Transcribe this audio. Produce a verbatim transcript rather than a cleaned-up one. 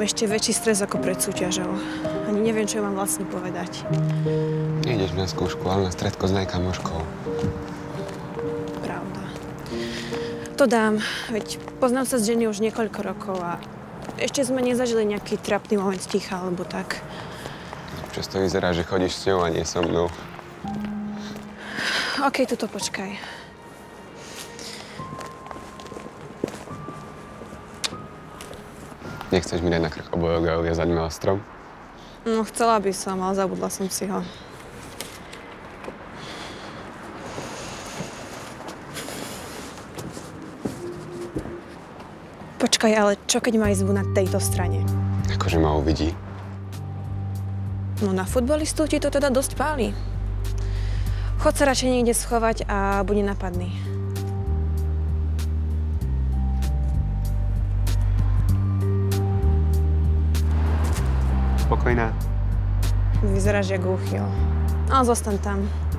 ešte väčší stres ako pred súťažou. Ani neviem, čo mám vlastne povedať. Nejdeš na skúšku, ale na stredko s najkamoškou. Pravda. To dám, veď poznám sa s Jenny už niekoľko rokov a ešte sme nezažili nejaký trapný moment ticha, alebo tak. Často vyzerá, že chodíš s ňou a nie so mnou. OK, tuto počkaj. Nechceš mi dať na krk obojok a uviazať maelstrom? No, chcela by som, ale zabudla som si ho. Počkaj, ale čo keď má ísť na tejto strane? Akože ma uvidí. No na futbalistu ti to teda dosť páli. Chod sa radšej niekde schovať a buď nenapadný. Spokojná. Vyzeráš jak úchyl. Ale zostaň tam.